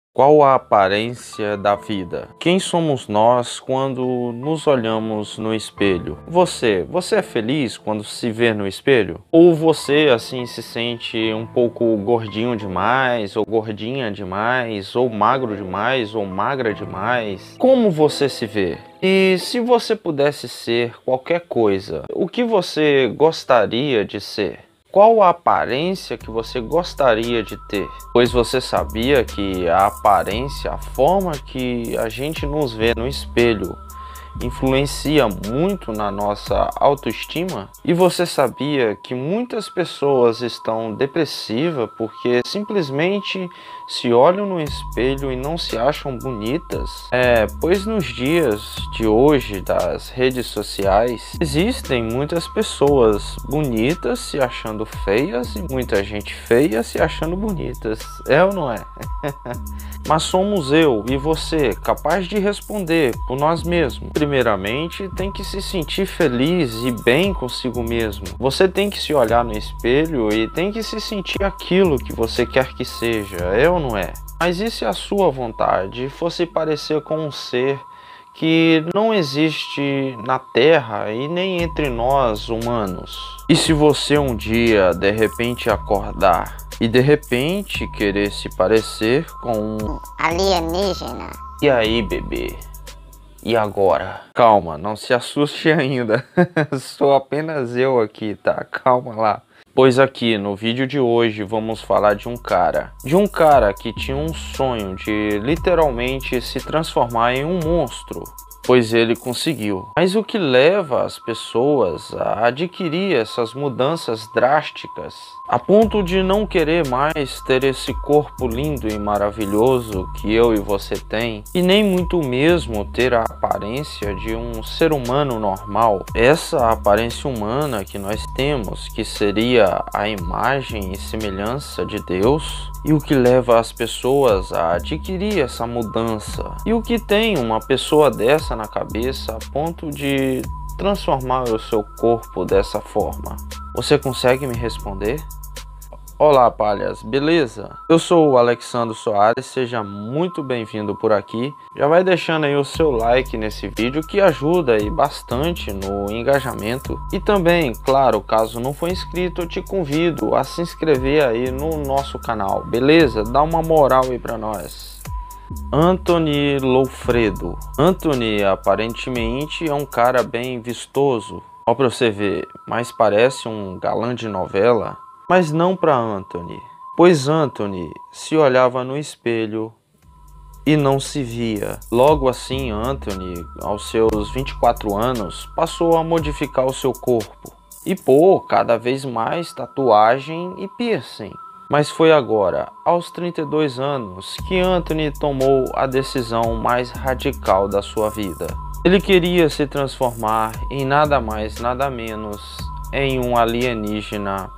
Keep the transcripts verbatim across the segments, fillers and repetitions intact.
Qual a aparência da vida? Quem somos nós quando nos olhamos no espelho? Você, você é feliz quando se vê no espelho? Ou você assim se sente um pouco gordinho demais, ou gordinha demais, ou magro demais, ou magra demais? Como você se vê? E se você pudesse ser qualquer coisa, o que você gostaria de ser? Qual a aparência que você gostaria de ter? Pois você sabia que a aparência, a forma que a gente nos vê no espelho, influencia muito na nossa autoestima? E você sabia que muitas pessoas estão depressivas porque simplesmente se olham no espelho e não se acham bonitas? É, pois nos dias de hoje das redes sociais existem muitas pessoas bonitas se achando feias e muita gente feia se achando bonitas, é ou não é? Mas somos eu e você capaz de responder por nós mesmos. Primeiramente, tem que se sentir feliz e bem consigo mesmo. Você tem que se olhar no espelho e tem que se sentir aquilo que você quer que seja, é ou não é? Mas e se a sua vontade fosse parecer com um ser que não existe na Terra e nem entre nós humanos? E se você um dia de repente acordar e de repente querer se parecer com um alienígena? E aí, bebê? E agora? Calma, não se assuste ainda. Sou apenas eu aqui, tá? Calma lá. Pois aqui no vídeo de hoje vamos falar de um cara. De um cara que tinha um sonho de literalmente se transformar em um monstro. Pois ele conseguiu. Mas o que leva as pessoas a adquirir essas mudanças drásticas, a ponto de não querer mais ter esse corpo lindo e maravilhoso que eu e você tem, e nem muito mesmo ter a aparência de um ser humano normal? Essa aparência humana que nós temos, que seria a imagem e semelhança de Deus, e o que leva as pessoas a adquirir essa mudança? E o que tem uma pessoa dessa na cabeça a ponto de transformar o seu corpo dessa forma? Você consegue me responder? Olá, palhas, beleza? Eu sou o Alexandro Soares, seja muito bem-vindo por aqui. Já vai deixando aí o seu like nesse vídeo que ajuda aí bastante no engajamento. E também, claro, caso não for inscrito, eu te convido a se inscrever aí no nosso canal, beleza? Dá uma moral aí pra nós. Anthony Loufredo. Anthony aparentemente é um cara bem vistoso, ó, pra você ver, mas parece um galã de novela. Mas não para Anthony, pois Anthony se olhava no espelho e não se via. Logo assim, Anthony, aos seus vinte e quatro anos, passou a modificar o seu corpo e pôr cada vez mais tatuagem e piercing. Mas foi agora, aos trinta e dois anos, que Anthony tomou a decisão mais radical da sua vida. Ele queria se transformar em nada mais, nada menos, em um alienígena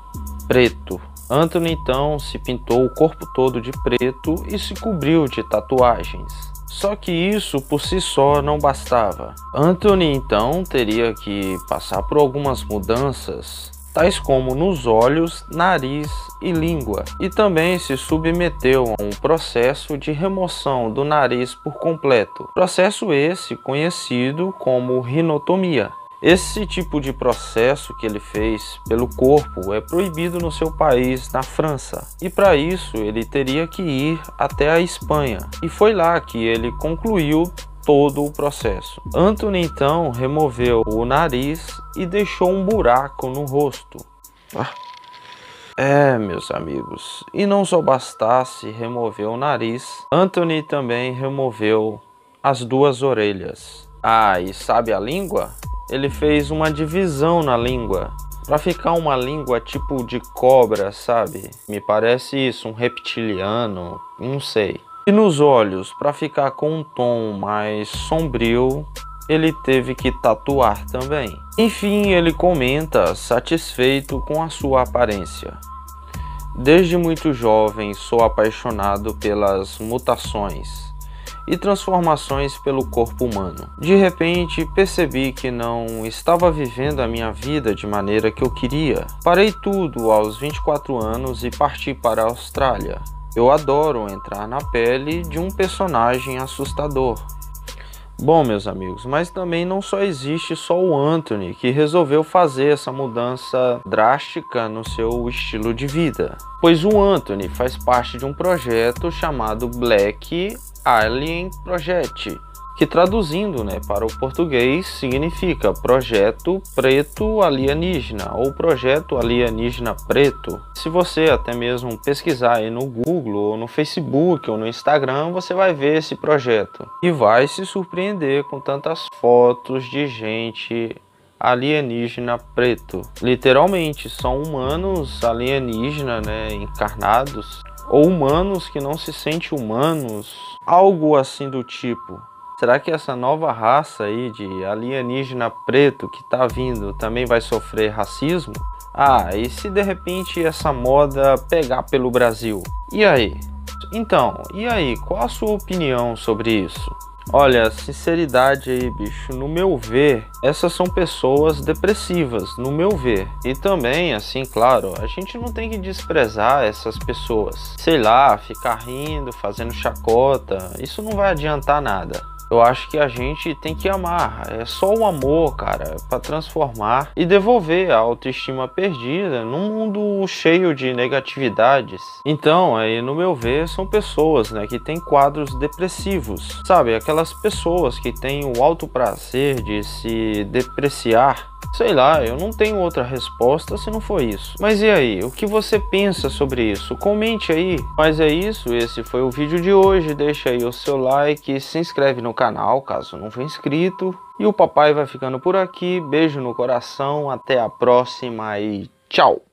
preto. Anthony então se pintou o corpo todo de preto e se cobriu de tatuagens. Só que isso por si só não bastava. Anthony então teria que passar por algumas mudanças, tais como nos olhos, nariz e língua. E também se submeteu a um processo de remoção do nariz por completo. Processo esse conhecido como rinotomia. Esse tipo de processo que ele fez pelo corpo é proibido no seu país, na França. E para isso ele teria que ir até a Espanha. E foi lá que ele concluiu todo o processo. Anthony então removeu o nariz e deixou um buraco no rosto. Ah. É, meus amigos, e não só bastasse remover o nariz, Anthony também removeu as duas orelhas. Ah, e sabe a língua? Ele fez uma divisão na língua, para ficar uma língua tipo de cobra, sabe? Me parece isso, um reptiliano, não sei. E nos olhos, para ficar com um tom mais sombrio, ele teve que tatuar também. Enfim, ele comenta satisfeito com a sua aparência. Desde muito jovem sou apaixonado pelas mutações e transformações pelo corpo humano. De repente percebi que não estava vivendo a minha vida de maneira que eu queria. Parei tudo aos vinte e quatro anos e parti para a Austrália. Eu adoro entrar na pele de um personagem assustador. Bom, meus amigos, mas também não só existe só o Anthony que resolveu fazer essa mudança drástica no seu estilo de vida. Pois o Anthony faz parte de um projeto chamado Black Alien Project, que traduzindo, né, para o português significa Projeto Preto Alienígena ou Projeto Alienígena Preto. Se você até mesmo pesquisar aí no Google ou no Facebook ou no Instagram, você vai ver esse projeto e vai se surpreender com tantas fotos de gente alienígena preto. Literalmente são humanos alienígenas, né, encarnados, ou humanos que não se sentem humanos, algo assim do tipo. Será que essa nova raça aí de alienígena preto que tá vindo também vai sofrer racismo? Ah, e se de repente essa moda pegar pelo Brasil? E aí? Então, e aí? Qual a sua opinião sobre isso? Olha, sinceridade aí, bicho, no meu ver, essas são pessoas depressivas, no meu ver. E também, assim, claro, a gente não tem que desprezar essas pessoas. Sei lá, ficar rindo, fazendo chacota, isso não vai adiantar nada. Eu acho que a gente tem que amar, é só o amor, cara, para transformar e devolver a autoestima perdida num mundo cheio de negatividades. Então, aí, no meu ver, são pessoas, né, que têm quadros depressivos, sabe? Aquelas pessoas que têm o alto prazer de se depreciar. Sei lá, eu não tenho outra resposta se não for isso. Mas e aí, o que você pensa sobre isso? Comente aí. Mas é isso, esse foi o vídeo de hoje. Deixa aí o seu like, se inscreve no canal caso não for inscrito. E o papai vai ficando por aqui. Beijo no coração, até a próxima e tchau!